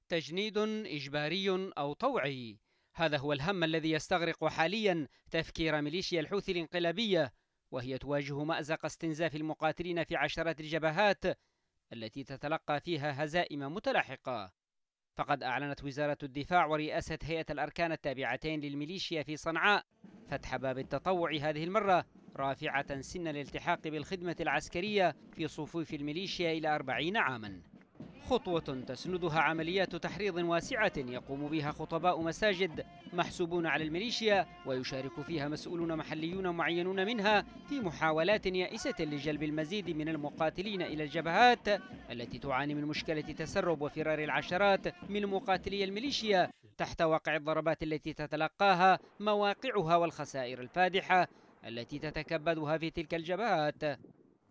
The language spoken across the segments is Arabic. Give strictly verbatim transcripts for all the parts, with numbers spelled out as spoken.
تجنيد إجباري أو طوعي، هذا هو الهم الذي يستغرق حاليا تفكير ميليشيا الحوثي الانقلابية، وهي تواجه مأزق استنزاف المقاتلين في عشرات الجبهات التي تتلقى فيها هزائم متلاحقة. فقد أعلنت وزارة الدفاع ورئاسة هيئة الأركان التابعتين للميليشيا في صنعاء فتح باب التطوع هذه المرة، رافعة سن الالتحاق بالخدمة العسكرية في صفوف الميليشيا إلى أربعين عاما، خطوة تسندها عمليات تحريض واسعة يقوم بها خطباء مساجد محسوبون على الميليشيا، ويشارك فيها مسؤولون محليون معينون منها في محاولات يائسة لجلب المزيد من المقاتلين إلى الجبهات التي تعاني من مشكلة تسرب وفرار العشرات من مقاتلي الميليشيا تحت واقع الضربات التي تتلقاها مواقعها والخسائر الفادحة التي تتكبدها في تلك الجبهات.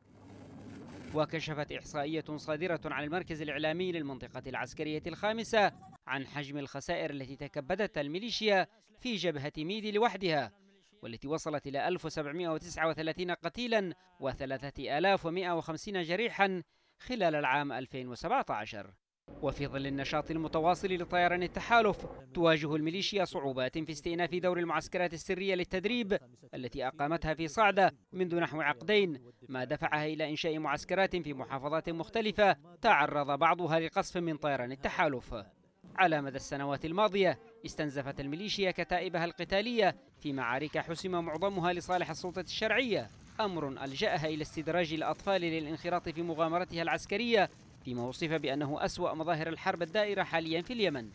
وكشفت إحصائية صادرة عن المركز الإعلامي للمنطقة العسكرية الخامسة عن حجم الخسائر التي تكبدتها الميليشيا في جبهة ميدي لوحدها، والتي وصلت إلى ألف وسبعمئة وتسعة وثلاثين قتيلا وثلاثة آلاف ومئة وخمسين جريحا خلال العام ألفين وسبعة عشر. وفي ظل النشاط المتواصل لطيران التحالف، تواجه الميليشيا صعوبات في استئناف دور المعسكرات السرية للتدريب التي أقامتها في صعدة منذ نحو عقدين، ما دفعها إلى إنشاء معسكرات في محافظات مختلفة تعرض بعضها لقصف من طيران التحالف. على مدى السنوات الماضية استنزفت الميليشيا كتائبها القتالية في معارك حسم معظمها لصالح السلطة الشرعية، أمر ألجأها إلى استدراج الأطفال للانخراط في مغامرتها العسكرية، فيما وصف بأنه أسوأ مظاهر الحرب الدائرة حاليا في اليمن.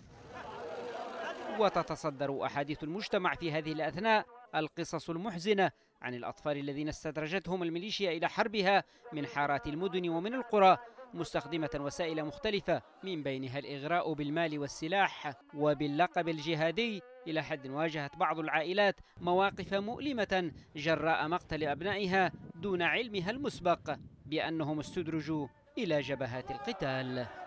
وتتصدر أحاديث المجتمع في هذه الأثناء القصص المحزنة عن الأطفال الذين استدرجتهم الميليشيا إلى حربها من حارات المدن ومن القرى، مستخدمة وسائل مختلفة من بينها الإغراء بالمال والسلاح وباللقب الجهادي، إلى حد واجهت بعض العائلات مواقف مؤلمة جراء مقتل أبنائها دون علمها المسبق بأنهم استدرجوا إلى جبهات القتال.